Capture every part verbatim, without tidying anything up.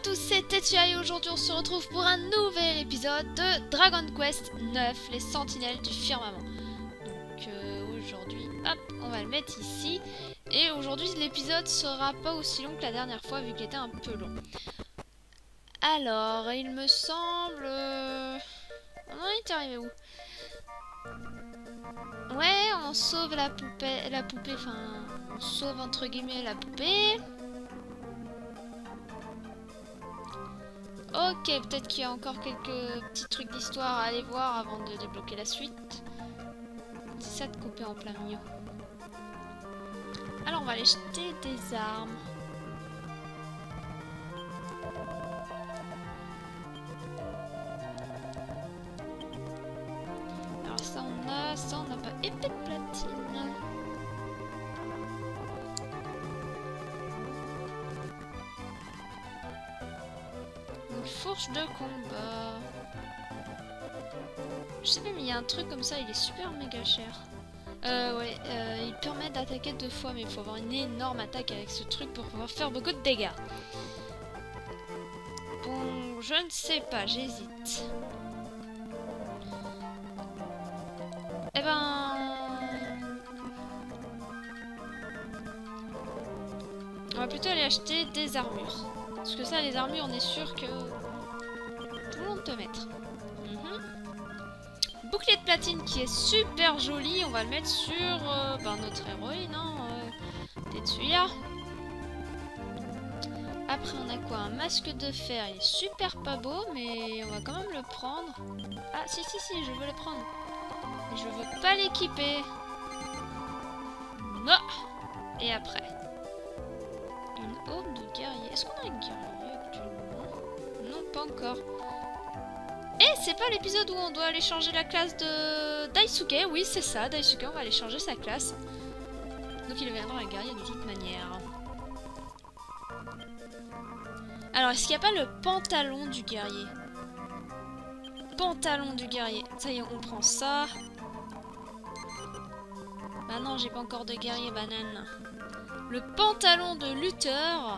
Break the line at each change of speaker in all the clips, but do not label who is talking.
tous, c'est Tetsuya et aujourd'hui on se retrouve pour un nouvel épisode de Dragon Quest neuf, les sentinelles du firmament. Donc euh, aujourd'hui, hop, on va le mettre ici. Et aujourd'hui l'épisode sera pas aussi long que la dernière fois vu qu'il était un peu long. Alors, il me semble... Euh... Oh non, il est arrivé où? Ouais, on sauve la poupée, la poupée, enfin, on sauve entre guillemets la poupée. Ok, peut-être qu'il y a encore quelques petits trucs d'histoire à aller voir avant de débloquer la suite. C'est ça de couper en plein milieu. Alors on va aller jeter des armes. Alors ça on a, ça on n'a pas épée de platine. Une fourche de combat. Je sais pas mais il y a un truc comme ça, il est super méga cher. Euh ouais, euh, il permet d'attaquer deux fois mais il faut avoir une énorme attaque avec ce truc pour pouvoir faire beaucoup de dégâts. Bon, je ne sais pas, j'hésite. Eh ben... On va plutôt aller acheter des armures. Parce que ça, les armures, on est sûr que tout le monde peut mettre. Mm-hmm. Bouclier de platine qui est super joli. On va le mettre sur euh, ben, notre héroïne, hein, euh, Tetsuya. Après, on a quoi? Un masque de fer. Il est super pas beau, mais on va quand même le prendre. Ah, si, si, si, je veux le prendre. Mais je veux pas l'équiper. Non. Et après une aube de guerrier. Est-ce qu'on a une guerrier actuellement? Non, pas encore. Et c'est pas l'épisode où on doit aller changer la classe de Daisuke. Oui, c'est ça, Daisuke, on va aller changer sa classe. Donc il deviendra un guerrier de toute manière. Alors, est-ce qu'il n'y a pas le pantalon du guerrier? Pantalon du guerrier. Ça y est, on prend ça. Bah non, j'ai pas encore de guerrier banane. Le pantalon de lutteur.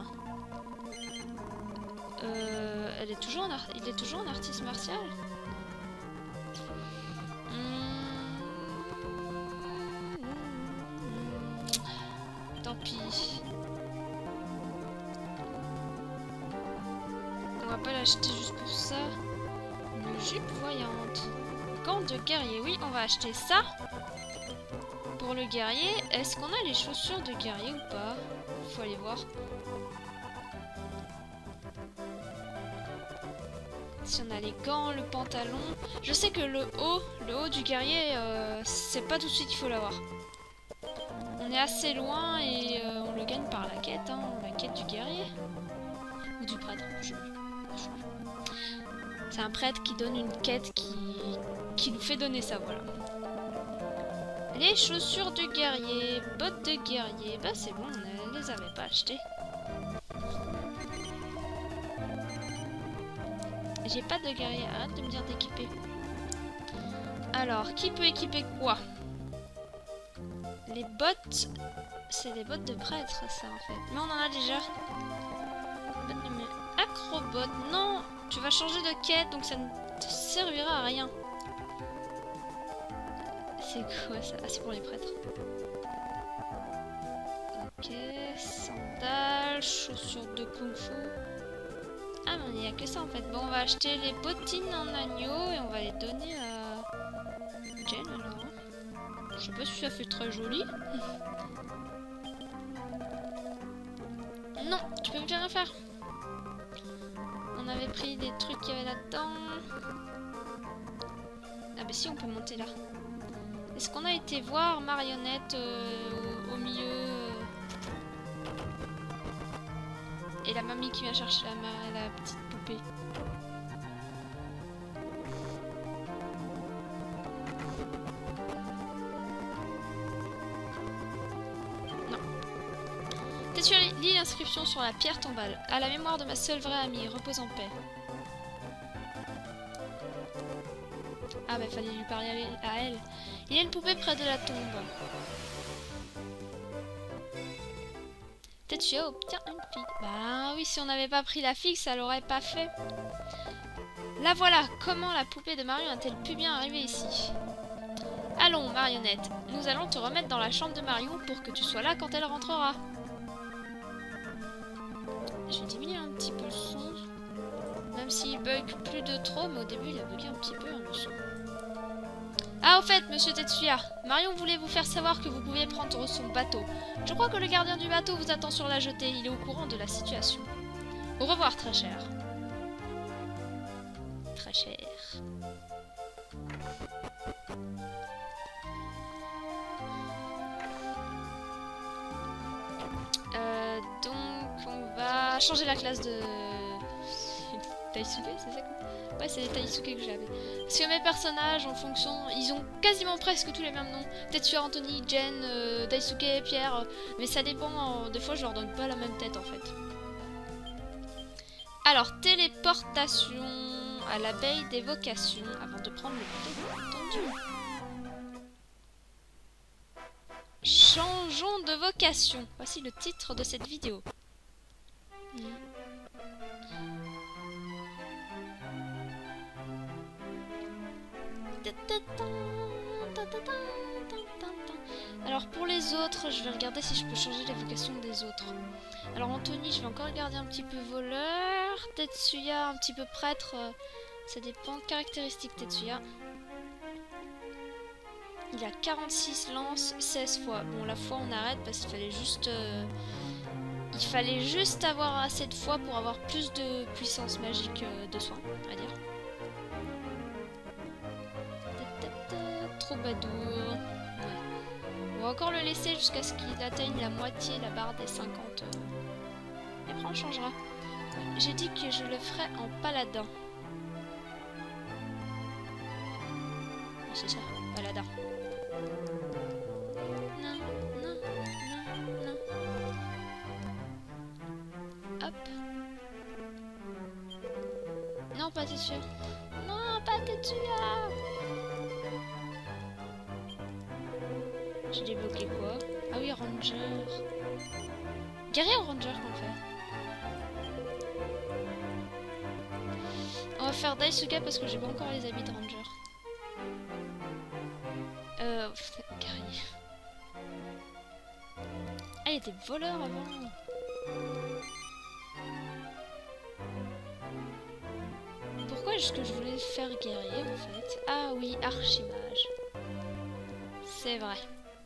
Euh, elle est toujours en art... Il est toujours en artiste martial. Mmh... Tant pis. On va pas l'acheter juste pour ça. Une jupe voyante. Gants de guerrier. Oui, on va acheter ça. Pour le guerrier, est-ce qu'on a les chaussures de guerrier ou pas? Faut aller voir. Si on a les gants, le pantalon. Je sais que le haut, le haut du guerrier, euh, c'est pas tout de suite qu'il faut l'avoir. On est assez loin et euh, on le gagne par la quête, hein, la quête du guerrier. Ou du prêtre. Je... C'est un prêtre qui donne une quête qui, qui nous fait donner ça, voilà. Les chaussures de guerrier, bottes de guerrier, bah c'est bon, on ne les avait pas achetées. J'ai pas de guerrier, arrête de me dire d'équiper. Alors, qui peut équiper quoi? Les bottes, c'est des bottes de prêtre ça en fait. Mais on en a déjà. Acrobot, non, tu vas changer de quête donc ça ne te servira à rien. C'est quoi ça? Ah, c'est pour les prêtres. Ok, sandales, chaussures de kung fu. Ah, mais il n'y a que ça en fait. Bon, on va acheter les bottines en agneau et on va les donner à Jen alors. Je sais pas si ça fait très joli. Non, tu peux plus rien faire. On avait pris des trucs qu'il y avait là-dedans. Ah, bah si, on peut monter là. Est-ce qu'on a été voir Marionnette euh, au, au milieu euh... Et la mamie qui vient chercher la, la petite poupée. Non. Tetsuya lit l'inscription sur la pierre tombale. À la mémoire de ma seule vraie amie, repose en paix. Ah bah fallait lui parler à elle. Il y a une poupée près de la tombe. Tetsuya obtient une figue. Bah oui, si on n'avait pas pris la figue, ça l'aurait pas fait. La voilà. Comment la poupée de Marion a-t-elle pu bien arriver ici? Allons, marionnette. Nous allons te remettre dans la chambre de Marion pour que tu sois là quand elle rentrera. Je vais diminuer un petit peu le son. Même s'il bug plus de trop, mais au début il a bugué un petit peu hein, le son. Ah, au fait, monsieur Tetsuya, Marion voulait vous faire savoir que vous pouviez prendre son bateau. Je crois que le gardien du bateau vous attend sur la jetée. Il est au courant de la situation. Au revoir, très cher. Très cher. Euh, donc, on va changer la classe de... Daisuke, c'est ça quoi? Ouais, c'est les Daisuke que j'avais. Parce que mes personnages, en fonction, ils ont quasiment presque tous les mêmes noms. Tetsuya, Anthony, Jen, euh, Daisuke, Pierre. Euh, mais ça dépend, euh, des fois je leur donne pas la même tête en fait. Alors, téléportation à l'abeille d'évocation. Avant de prendre le bateau, bien entendu. Changeons de vocation. Voici le titre de cette vidéo. Mmh. Alors pour les autres, je vais regarder si je peux changer la vocation des autres. Alors Anthony, je vais encore garder un petit peu voleur. Tetsuya, un petit peu prêtre. Ça dépend. Caractéristiques Tetsuya. Il a quarante-six lances, seize fois. Bon, la fois on arrête parce qu'il fallait juste... Euh, il fallait juste avoir assez de fois pour avoir plus de puissance magique euh, de soin, on va dire. Troubadour. Ouais. On va encore le laisser jusqu'à ce qu'il atteigne la moitié, la barre des cinquante. Et après on changera. J'ai dit que je le ferais en paladin. C'est ça, paladin. Non, non, non, non. Hop. Non, pas Tetsuya. Non, pas Tetsuya. J'ai débloqué quoi? Ah oui, Ranger. Guerrier ou Ranger qu'on fait? On va faire Daisuke parce que j'ai pas encore les habits de Ranger. Euh... Guerrier. Ah, il était voleur avant. Pourquoi est-ce que je voulais faire guerrier en fait? Ah oui, archimage. C'est vrai.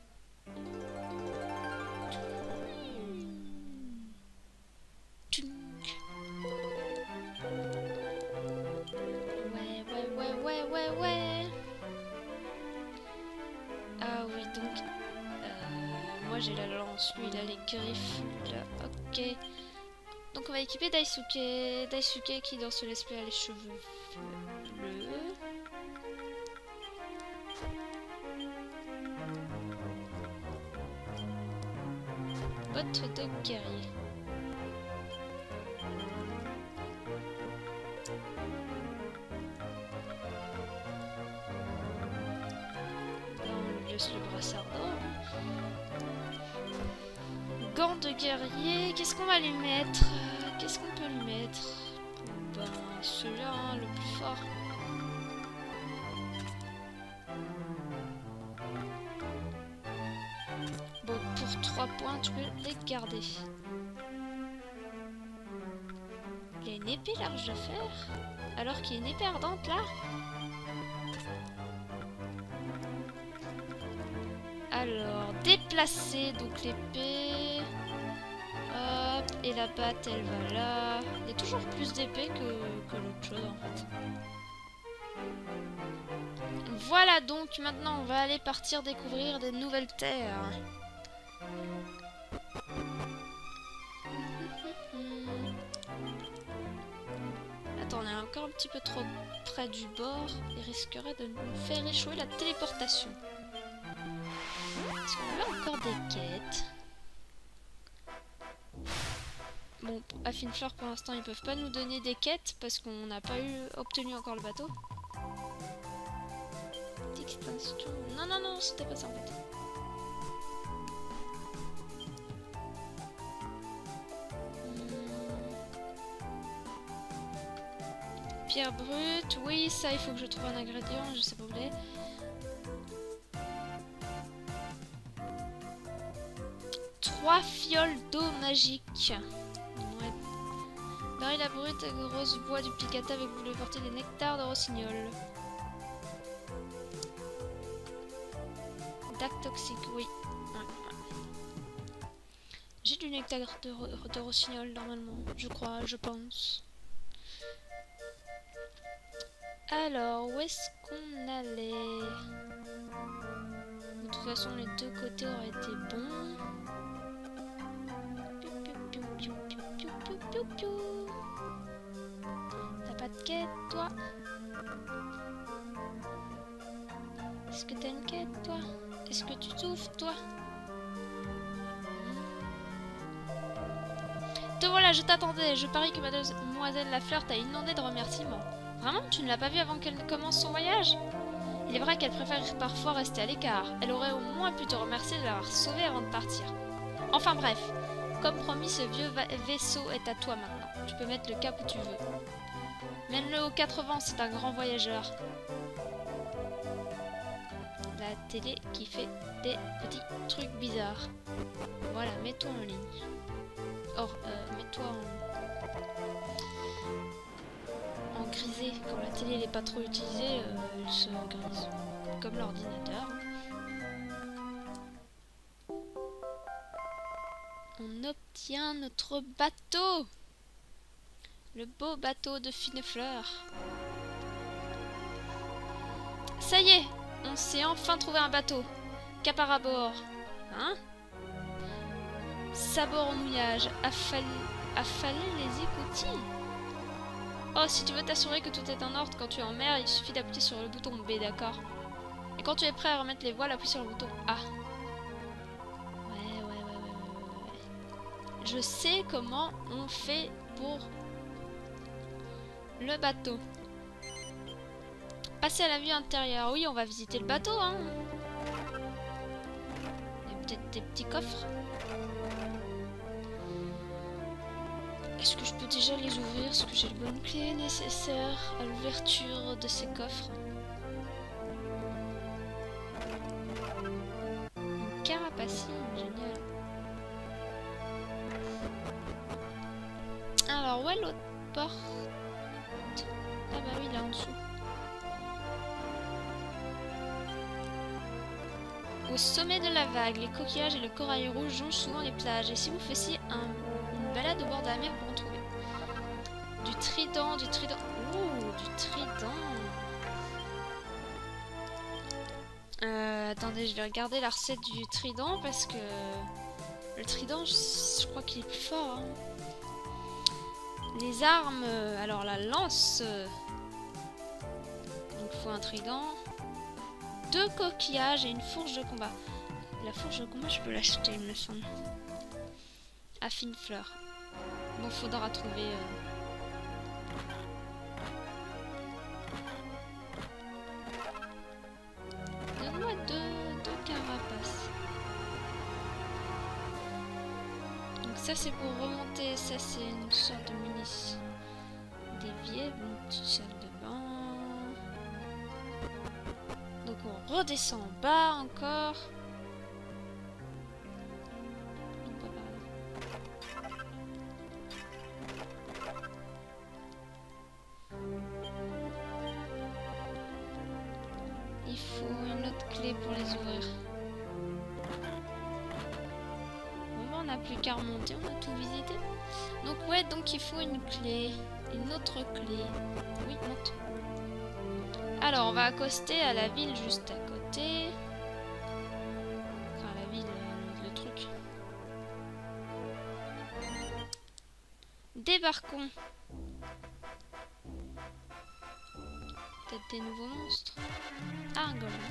Ouais, ouais, ouais, ouais, ouais, ouais. Ah oui, donc... Euh, moi j'ai la lance, lui il a les griffes, là, ok. Donc on va équiper Daisuke. Daisuke qui dans ce let's play a les cheveux bleus. Bottes de guerrier. Là on lui laisse le brassard d'or. Gants de guerrier, qu'est-ce qu'on va lui mettre? Qu'est-ce qu'on peut lui mettre? Ben, celui-là, hein, le plus fort. Bon, pour trois points, tu peux les garder. Il y a une épée large de fer, alors qu'il y a une épée ardente là. Alors, déplacer, donc l'épée... Hop, et la batte, elle va là. Il y a toujours plus d'épée que, que l'autre chose, en fait. Voilà, donc, maintenant, on va aller partir découvrir des nouvelles terres. Attends, on est encore un petit peu trop près du bord. Il risquerait de nous faire échouer la téléportation. Est-ce qu'on a encore des quêtes? Bon, à Finfleur pour l'instant ils peuvent pas nous donner des quêtes parce qu'on n'a pas eu obtenu encore le bateau. Extinction. Non, non, non, c'était pas ça en fait. Pierre brute, oui, ça, il faut que je trouve un ingrédient, je sais pas où il est. Trois fioles d'eau magique. Ouais. Baril la brute, grosse bois duplicata avec vous le porter des nectars de rossignol. Dac toxique, oui. Ouais, ouais. J'ai du nectar de, ro de rossignol normalement, je crois, je pense. Alors, où est-ce qu'on allait? De toute façon, les deux côtés auraient été bons. T'as pas de quête, toi? Est-ce que t'as une quête, toi? Est-ce que tu souffres, toi? Te voilà, je t'attendais. Je parie que mademoiselle Lafleur t'a inondé de remerciements. Vraiment, tu ne l'as pas vue avant qu'elle ne commence son voyage? Il est vrai qu'elle préfère parfois rester à l'écart. Elle aurait au moins pu te remercier de l'avoir sauvée avant de partir. Enfin bref, comme promis, ce vieux vaisseau est à toi maintenant. Tu peux mettre le cap où tu veux. Mène-le aux quatre vents, c'est un grand voyageur. La télé qui fait des petits trucs bizarres. Voilà, mets-toi en ligne. Or, euh, mets-toi en... en grisé. Quand la télé n'est pas trop utilisée, euh, elle se grise. Comme l'ordinateur. On obtient notre bateau. Le beau bateau de Finefleur. Ça y est, on s'est enfin trouvé un bateau. Cap à bord. Hein? Sabord au mouillage. Affaler, affaler les écoutilles. Oh, si tu veux t'assurer que tout est en ordre quand tu es en mer, il suffit d'appuyer sur le bouton B, d'accord? Et quand tu es prêt à remettre les voiles, appuie sur le bouton A. Ouais, ouais, ouais, ouais, ouais, ouais. Je sais comment on fait pour le bateau. Passer à la vue intérieure. Oui, on va visiter le bateau, hein. Il y a peut-être des petits coffres. Est-ce que je peux déjà les ouvrir? Est-ce que j'ai les bonnes clés nécessaires à l'ouverture de ces coffres? Une carapacine, génial. Alors, où est l'autre porte? Ah bah oui, là en dessous. Au sommet de la vague, les coquillages et le corail rouge jonchent souvent les plages. Et si vous faisiez un, une balade au bord de la mer pour en trouver? Du trident, du trident. Ouh, du trident. Euh, attendez, je vais regarder la recette du trident parce que le trident, je, je crois qu'il est plus fort. Hein. Les armes, alors la lance. Donc il faut un trident. Deux coquillages et une fourche de combat. La fourche de combat, je peux l'acheter, il me semble. À Finefleur. Bon, faudra trouver... Euh... Donne-moi deux, deux carapaces. Donc ça, c'est pour remonter. Ça, c'est une sorte de munition. D'évier, une petite salle de bain. Donc on redescend en bas encore. Non, pas par là. Il faut une autre clé pour les ouvrir. Bon, on n'a plus qu'à remonter, on a tout visité. Donc ouais, donc il faut une clé. Une autre clé. Oui, monte. Alors, on va accoster à la ville juste à côté. Enfin, la ville, euh, le truc. Débarquons. Peut-être des nouveaux monstres. Ah, un golem.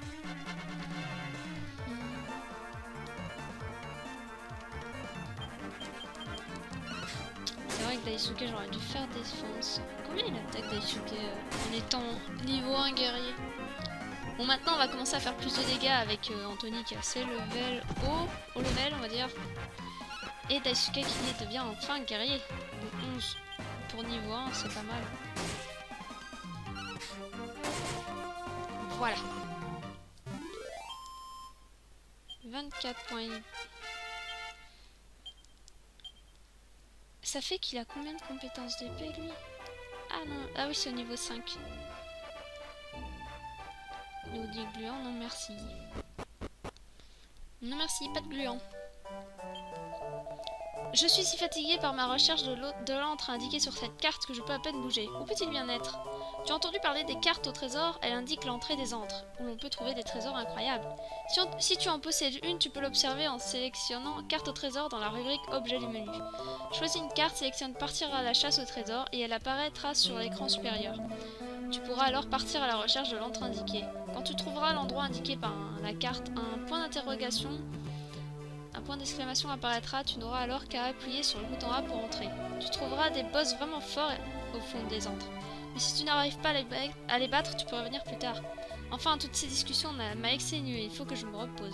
C'est vrai que Daisuke, j'aurais dû faire défense. Combien il attaque Daisuke euh, en étant niveau un guerrier? Bon, maintenant on va commencer à faire plus de dégâts avec euh, Anthony qui a ses levels haut, au level on va dire. Et Daisuke qui devient enfin guerrier. Donc onze pour niveau un, c'est pas mal. Voilà. vingt-quatre points. Ça fait qu'il a combien de compétences d'épée, lui? Ah non, ah oui, c'est au niveau cinq. Nous dit gluant, non merci. Non merci, pas de gluant. Je suis si fatiguée par ma recherche de l'antre indiqué sur cette carte que je peux à peine bouger. Où peut-il bien être? Tu as entendu parler des cartes au trésor? Elle indique l'entrée des antres, où l'on peut trouver des trésors incroyables. Si, on, si tu en possèdes une, tu peux l'observer en sélectionnant carte au trésor dans la rubrique objet du menu. Choisis une carte, sélectionne partir à la chasse au trésor et elle apparaîtra sur l'écran supérieur. Tu pourras alors partir à la recherche de l'antre indiqué. Quand tu trouveras l'endroit indiqué par un, la carte, un point d'interrogation, un point d'exclamation apparaîtra, tu n'auras alors qu'à appuyer sur le bouton A pour entrer. Tu trouveras des boss vraiment forts au fond des antres. Mais si tu n'arrives pas à les, à les battre, tu peux revenir plus tard. Enfin, toutes ces discussions m'a exténué, il faut que je me repose.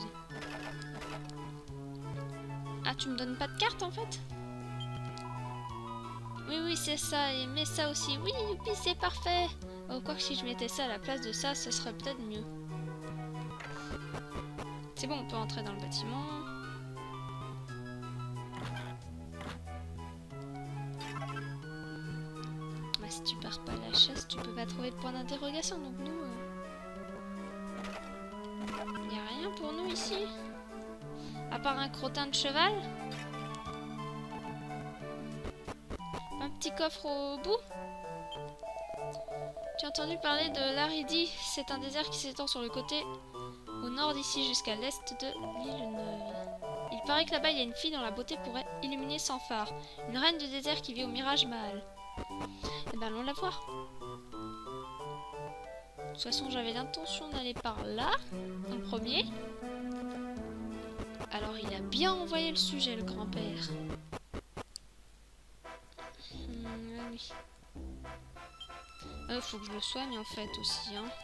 Ah, tu me donnes pas de carte en fait? Oui, oui, c'est ça, et mets ça aussi. Oui, oui, c'est parfait. Oh, quoi que si je mettais ça à la place de ça, ce serait peut-être mieux. C'est bon, on peut entrer dans le bâtiment. Bah, si tu pars pas à la chasse, tu peux pas trouver de point d'interrogation, donc nous... Il euh... y a rien pour nous ici? À part un crottin de cheval? Un petit coffre au bout? Tu as entendu parler de l'Aridi? C'est un désert qui s'étend sur le côté au nord d'ici jusqu'à l'est de l'île Neuve. Il paraît que là-bas il y a une fille dont la beauté pourrait illuminer sans phare. Une reine du désert qui vit au Mirage Mahal. Eh ben allons la voir. De toute façon j'avais l'intention d'aller par là, en premier. Alors il a bien envoyé le sujet, le grand-père. Hum, oui. Euh, faut que je le soigne en fait aussi, hein.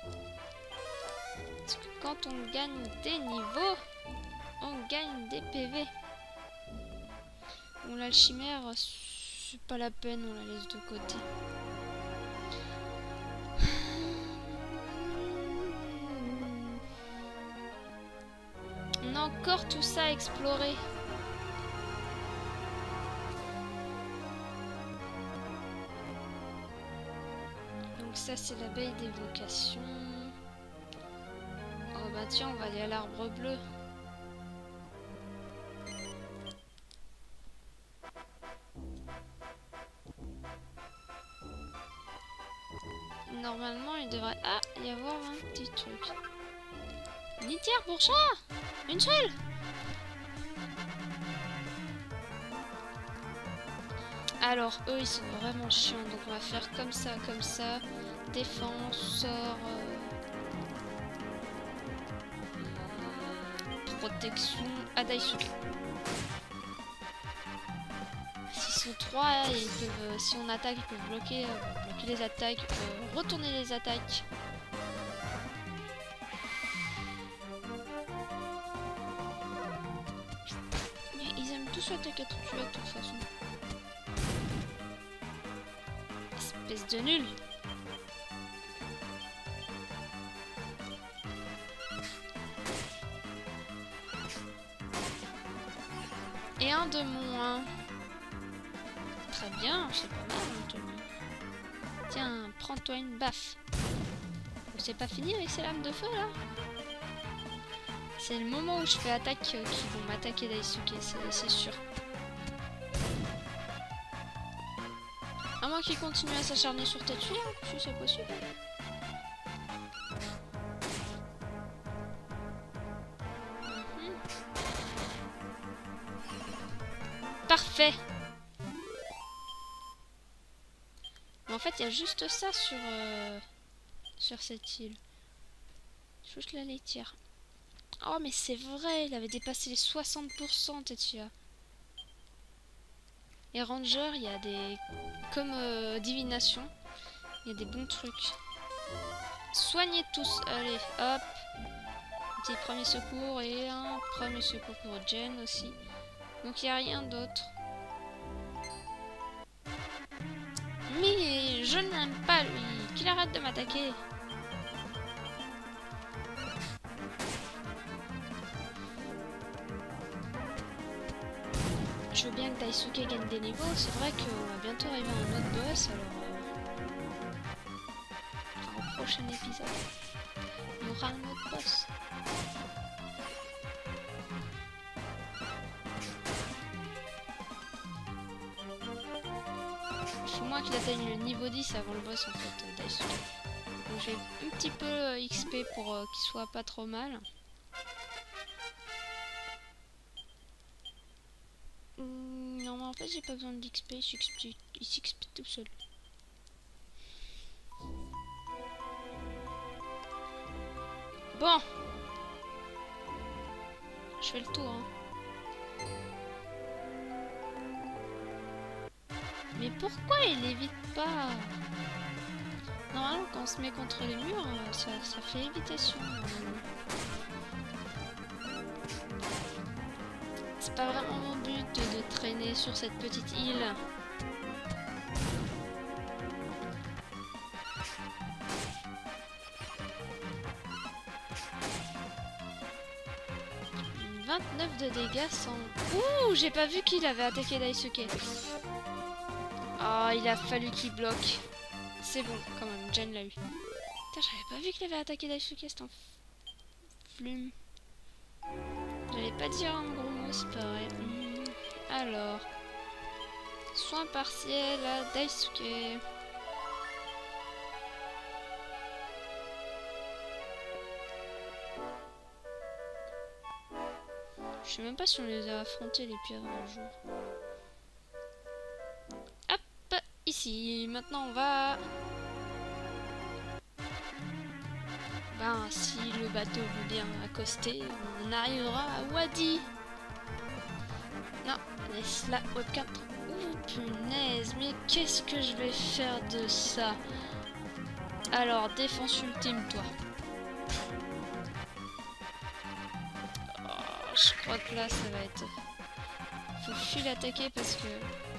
Parce que quand on gagne des niveaux, on gagne des P V. Bon, l'alchimère, c'est pas la peine, on la laisse de côté. On a encore tout ça à explorer. Donc ça c'est l'abeille d'évocation. Oh bah tiens, on va aller à l'arbre bleu. Normalement il devrait ah, y avoir un petit truc. Une litière pour chat. Une seule. Alors eux ils sont vraiment chiants, donc on va faire comme ça, comme ça. Défense, sort, euh... protection, Adaisuke. S'ils sont trois, ils peuvent, si on attaque, ils peuvent bloquer, euh, bloquer les attaques, euh, retourner les attaques. Mais ils aiment tous attaquer tout de suite de toute façon. Espèce de nul. Et un de moins. Très bien, c'est pas mal, Anthony. Tiens, prends-toi une baffe. C'est pas fini avec ces lames de feu, là? C'est le moment où je fais attaque euh, qui vont m'attaquer Daisuke, c'est sûr. À moins qu'il continue à s'acharner sur Tetsuya, si c'est possible. Mm-hmm. Parfait. Mais en fait, il y a juste ça sur, euh, sur cette île. Juste la laitière. Oh, mais c'est vrai, il avait dépassé les soixante pour cent, Tetsuya. Et Ranger, il y a des... Comme euh, divination, il y a des bons trucs. Soignez tous. Allez, hop. Un petit premier secours et un premier secours pour Jen aussi. Donc il n'y a rien d'autre. Mais je n'aime pas lui. Qu'il arrête de m'attaquer. je veux bien que Daisuke gagne des niveaux. C'est vrai qu'on va bientôt arriver à un autre boss, alors... Euh... au prochain épisode, il y aura un autre boss. Il faut moins qu'il atteigne le niveau dix avant le boss, en fait, euh, Daisuke. Donc j'ai un petit peu euh, X P pour euh, qu'il soit pas trop mal. Hum, non, mais en fait, j'ai pas besoin d'X P, il s'X P tout seul. Bon, je fais le tour. Hein. Mais pourquoi il évite pas? Normalement, quand on se met contre les murs, ça, ça fait évitation. C'est pas vraiment mon but de, de traîner sur cette petite île. vingt-neuf de dégâts sans... Ouh, j'ai pas vu qu'il avait attaqué Daisuke. Ah, oh, il a fallu qu'il bloque. C'est bon, quand même, Jen l'a eu. Putain, j'avais pas vu qu'il avait attaqué Daisuke, cet enflume. J'allais pas dire un gros mot, c'est pareil. Mmh. Alors... Soin partiel à Daisuke. Je sais même pas si on les a affrontés les pires un jour. Hop, ici. Maintenant on va... Ben, si le bateau veut bien accoster, on arrivera à Wadi. Non, laisse la webcam. Ouh, punaise, mais qu'est-ce que je vais faire de ça? Alors, défense ultime, toi. Je crois que là ça va être... Faut fuir l'attaquer parce que...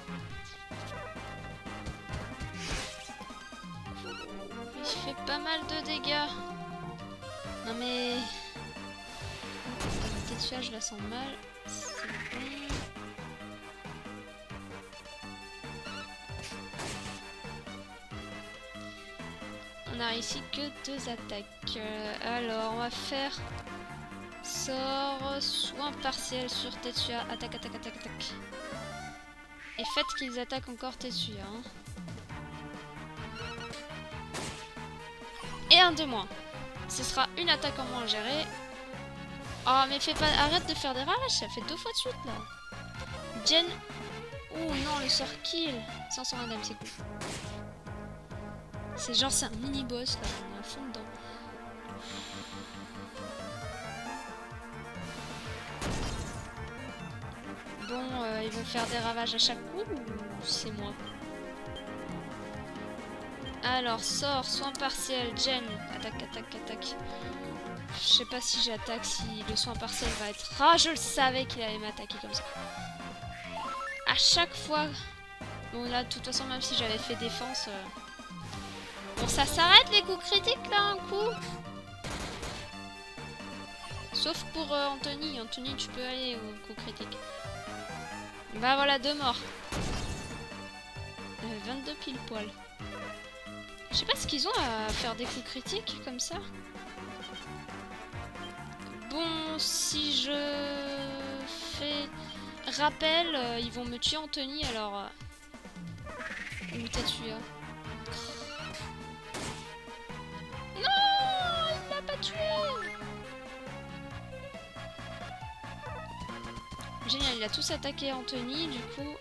Il fait pas mal de dégâts. Non mais... Tetsuya je la sens mal. C'est bon. On a ici que deux attaques. Euh, alors on va faire... Sort, soin partiel sur Tetsuya, attaque, attaque, attaque, attaque. Et faites qu'ils attaquent encore Tetsuya. Hein. Et un de moins. Ce sera une attaque en moins gérée. Oh, mais fais pas, arrête de faire des ravages, ça fait deux fois de suite là. Jen. Oh non, le sort kill. cinq cents madame, c'est cool. C'est genre, c'est un mini boss là, on est à fond dedans. Bon, euh, ils vont faire des ravages à chaque coup ou c'est moi? Alors, sort, soin partiel, Jen, attaque, attaque, attaque. Je sais pas si j'attaque, si le soin partiel va être... Ah, je le savais qu'il allait m'attaquer comme ça. À chaque fois... Bon, là, de toute façon, même si j'avais fait défense... Euh... Bon, ça s'arrête les coups critiques, là, un coup. Sauf pour euh, Anthony. Anthony, tu peux aller au coup critique. Bah voilà, deux morts. Euh, vingt-deux pile poil. Je sais pas ce qu'ils ont à faire des coups critiques comme ça. Bon, si je fais rappel, euh, ils vont me tuer Anthony alors. Euh... Où Tetsuya? Non, il m'a pas tué. Génial, il a tous attaqué Anthony, du coup...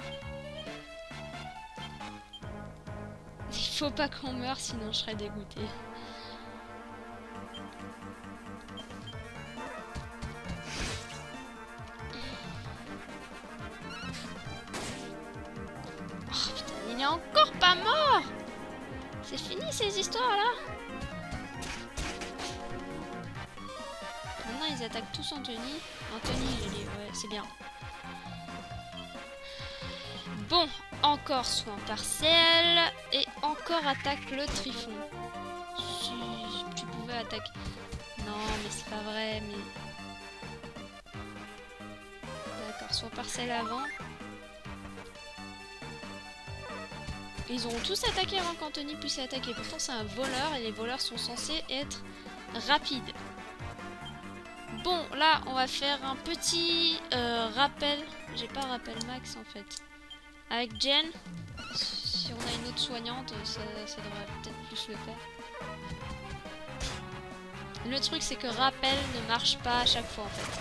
Il faut pas qu'on meure, sinon je serais dégoûté. Oh putain, il est encore pas mort! C'est fini ces histoires-là? Maintenant ils attaquent tous Anthony. Anthony, il est... ouais, c'est bien. Bon, encore soin partiel et encore attaque le Trifon. Si tu pouvais attaquer... Non, mais c'est pas vrai, mais... D'accord, soin partiel avant. Ils auront tous attaqué avant qu'Anthony puisse attaquer. Pourtant c'est un voleur et les voleurs sont censés être rapides. Bon, là on va faire un petit euh, rappel. J'ai pas rappel max en fait. Avec Jen, si on a une autre soignante, ça, ça devrait peut-être plus le faire. Le truc c'est que rappel ne marche pas à chaque fois en fait.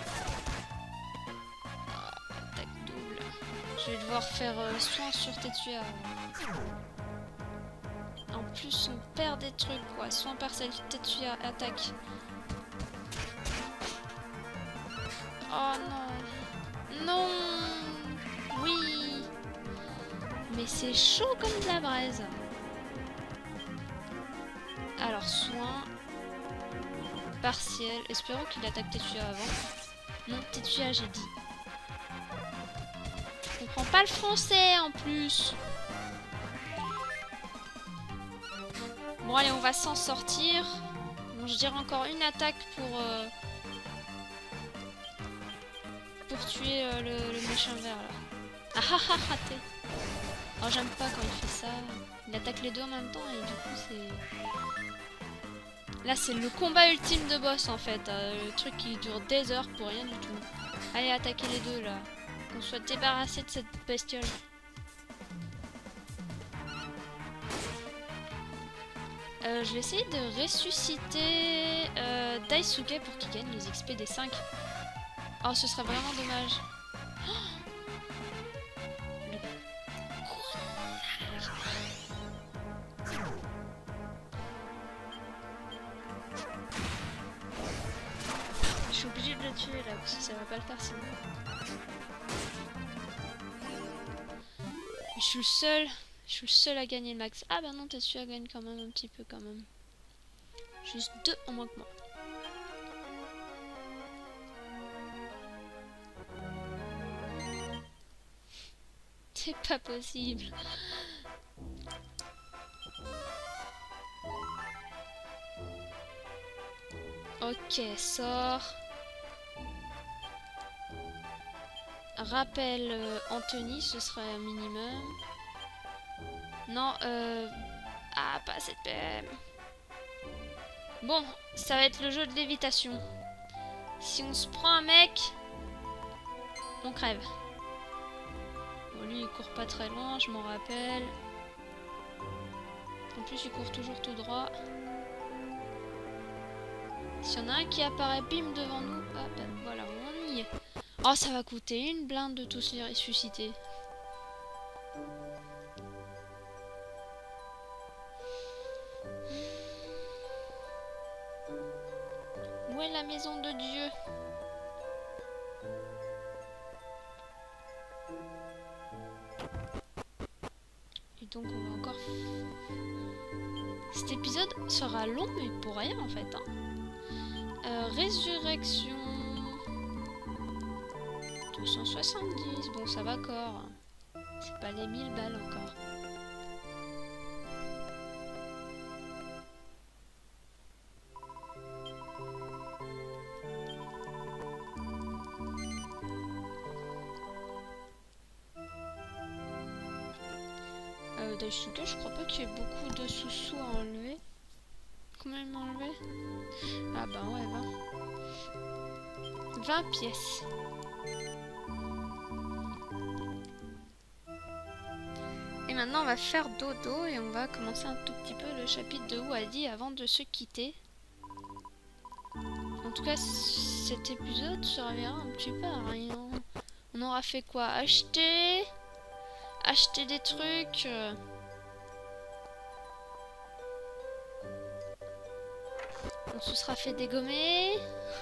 Oh, attaque double. Je vais devoir faire euh, soin sur Tetsuya. En plus on perd des trucs quoi. Soin partiel, Tetsuya, attaque. Oh non. Non. Oui. Mais c'est chaud comme de la braise. Alors soin partiel. Espérons qu'il attaque Tetsuya avant. Non, Tetsuya j'ai dit. Je comprends pas le français en plus. Bon allez, on va s'en sortir. Bon, je dirais encore une attaque pour euh, pour tuer euh, le, le méchant vert là. Ah ah ah, raté. Oh, j'aime pas quand il fait ça. Il attaque les deux en même temps et du coup c'est... Là c'est le combat ultime de boss en fait. Euh, le truc qui dure des heures pour rien du tout. Allez, attaquez les deux là. Qu'on soit débarrassé de cette bestiole. Euh, je vais essayer de ressusciter euh, Daisuke pour qu'il gagne les X P des cinq. Oh, ce serait vraiment dommage. Oh, je suis obligée de le tuer là parce que ça va pas le faire sinon. Je suis le seul. Je suis le seul à gagner le max. Ah bah non, t'es sûr à gagner quand même un petit peu quand même. Juste deux en moins que moi. C'est pas possible. Ok, sort. Rappel euh, Anthony, ce serait un minimum. Non, euh... Ah, pas cette P M. Bon, ça va être le jeu de lévitation. Si on se prend un mec, on crève. Bon, lui, il court pas très loin, je m'en rappelle. En plus, il court toujours tout droit. S'il y en a un qui apparaît, bim, devant nous. Ah, ben voilà, on y est. Oh, ça va coûter une blinde de tous les ressusciter. Où est la maison de Dieu? Et donc on va encore... Cet épisode sera long mais pour rien en fait. Hein. Euh, résurrection... deux cent soixante-dix, bon ça va encore. C'est pas les mille balles encore. Euh, Daisuke, je crois pas qu'il y ait beaucoup de sous-sous à enlever. Combien il m'a enlevé? Ah bah ouais, vingt. vingt pièces. Et maintenant on va faire dodo et on va commencer un tout petit peu le chapitre de Wadi avant de se quitter. En tout cas cet épisode servira un petit peu à rien. On aura fait quoi? Acheter Acheter des trucs. On se sera fait dégommer.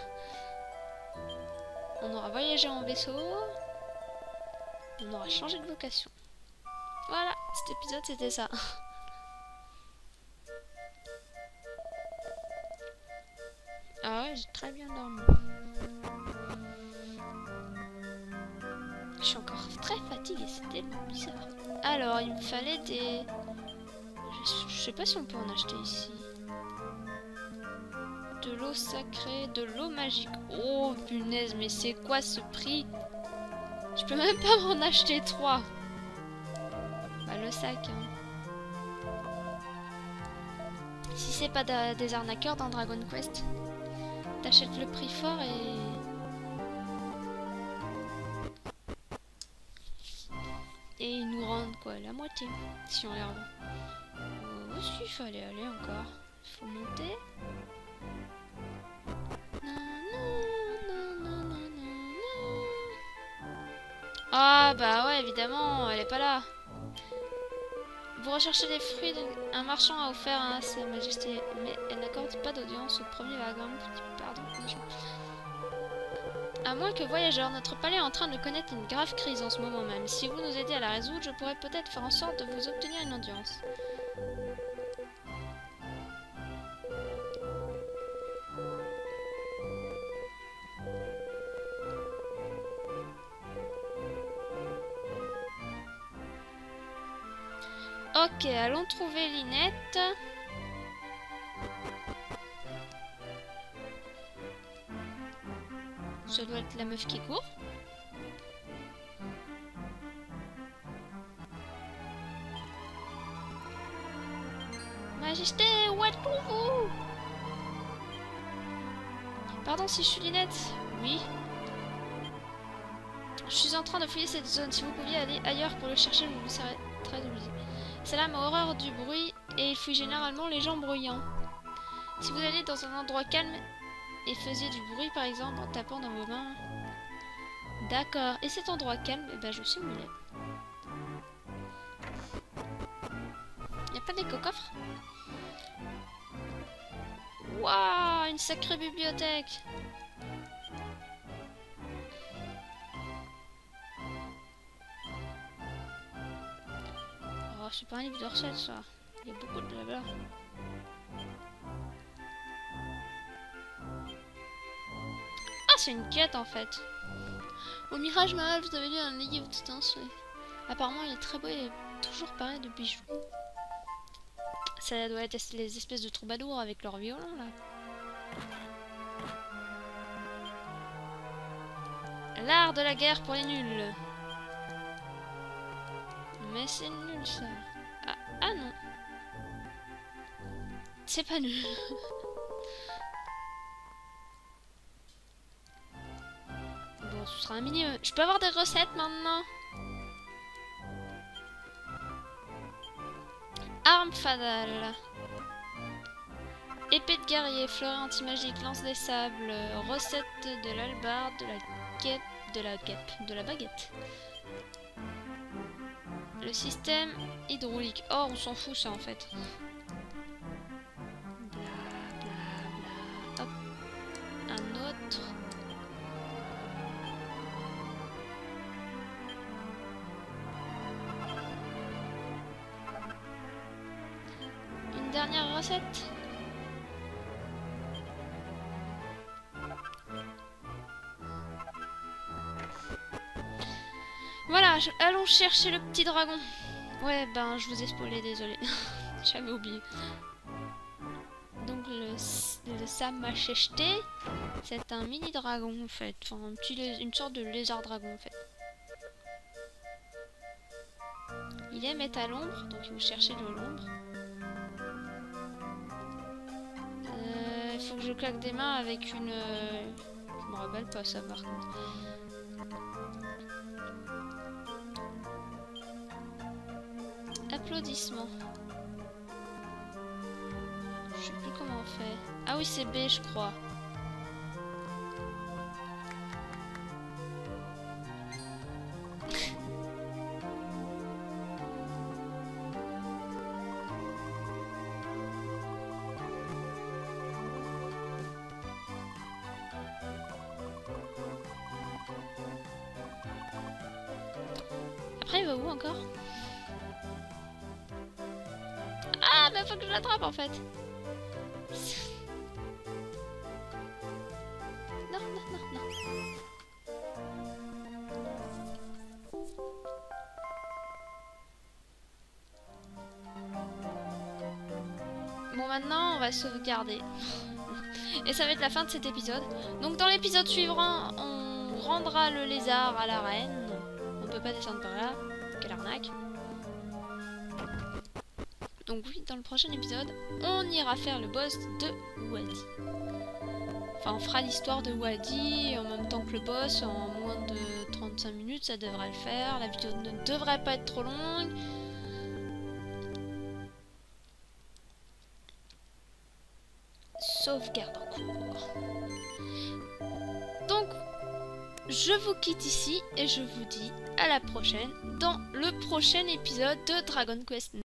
On aura voyagé en vaisseau. On aura changé de vocation. Voilà, cet épisode c'était ça. Ah ouais, j'ai très bien dormi. Je suis encore très fatiguée, c'était bizarre. Alors, il me fallait des... Je, je sais pas si on peut en acheter ici. De l'eau sacrée, de l'eau magique. Oh punaise, mais c'est quoi ce prix? Je peux même pas m'en acheter trois. Bah le sac, hein. c'est pas de, des arnaqueurs dans Dragon Quest. T'achètes le prix fort et... Et ils nous rendent quoi, la moitié, si on les revend. Où est-ce qu'il fallait aller encore? Il faut monter. Ah bah ouais, évidemment, elle est pas là. Vous recherchez des fruits, donc un marchand a offert à Sa Majesté, mais elle n'accorde pas d'audience au premier wagon. Pardon, à moins que voyageur, notre palais est en train de connaître une grave crise en ce moment même. Si vous nous aidez à la résoudre, je pourrais peut-être faire en sorte de vous obtenir une audience. Ok, allons trouver Lynette. Ça doit être la meuf qui court. Majesté, où êtes-vous? Pardon, si je suis Lynette. Oui. Je suis en train de fouiller cette zone. Si vous pouviez aller ailleurs pour le chercher, je vous serais très obligé. Cela m'a horreur du bruit et il fouille généralement les gens bruyants. Si vous allez dans un endroit calme et faisiez du bruit par exemple en tapant dans vos mains. D'accord. Et cet endroit calme, eh ben je sais où il est. Y a pas d'éco-coffre? Waouh, une sacrée bibliothèque. Oh, c'est pas un livre de recettes ça. Il y a beaucoup de blabla. Ah, c'est une quête en fait. Au Mirage Mahal, vous avez lu un livre tout un souhait. Apparemment, il est très beau et toujours paré de bijoux. Ça doit être les espèces de troubadours avec leur violon là. L'art de la guerre pour les nuls. Mais c'est nul ça. Ah, ah non. C'est pas nul. Bon, ce sera un mini... Je peux avoir des recettes maintenant? Arme fatale. Épée de guerrier, fleuret anti-magique, lance des sables, recette de l'albarde, de la guêpe, de la guêpe, de la baguette. Le système hydraulique. Oh, on s'en fout ça en fait. Bla bla bla. Hop. Un autre. Une dernière recette. Voilà, je... allons chercher le petit dragon. Ouais, ben, je vous ai spoilé, désolé. J'avais oublié. Donc, le, le Sa Majesté, c'est un mini dragon, en fait. Enfin, un petit lés... une sorte de lézard dragon, en fait. Il aime être à l'ombre, donc il faut chercher de l'ombre. Euh, il faut que je claque des mains avec une... Euh... Je me rappelle pas ça, par contre. Applaudissements. Je sais plus comment on fait. Ah oui, c'est B, je crois. Après, il va où encore? Ah, bah faut que je l'attrape en fait. Non, non, non, non. Bon, maintenant, on va sauvegarder. Et ça va être la fin de cet épisode. Donc, dans l'épisode suivant, on rendra le lézard à la reine. On peut pas descendre par là. Quelle arnaque. Donc oui, dans le prochain épisode, on ira faire le boss de Wadi. Enfin, on fera l'histoire de Wadi en même temps que le boss, en moins de trente-cinq minutes, ça devrait le faire. La vidéo ne devrait pas être trop longue. Sauvegarde en cours. Donc, je vous quitte ici et je vous dis à la prochaine dans le prochain épisode de Dragon Quest.